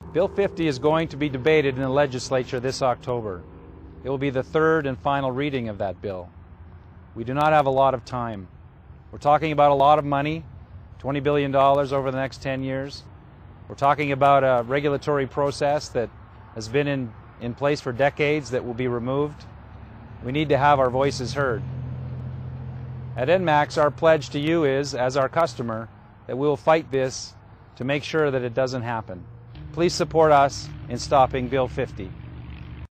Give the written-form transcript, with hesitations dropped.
Bill 50 is going to be debated in the legislature this October. It will be the third and final reading of that bill. We do not have a lot of time. We're talking about a lot of money, $20 billion over the next 10 years. We're talking about a regulatory process that has been in place for decades that will be removed. We need to have our voices heard. At ENMAX, our pledge to you is, as our customer, that we will fight this to make sure that it doesn't happen. Please support us in stopping Bill 50.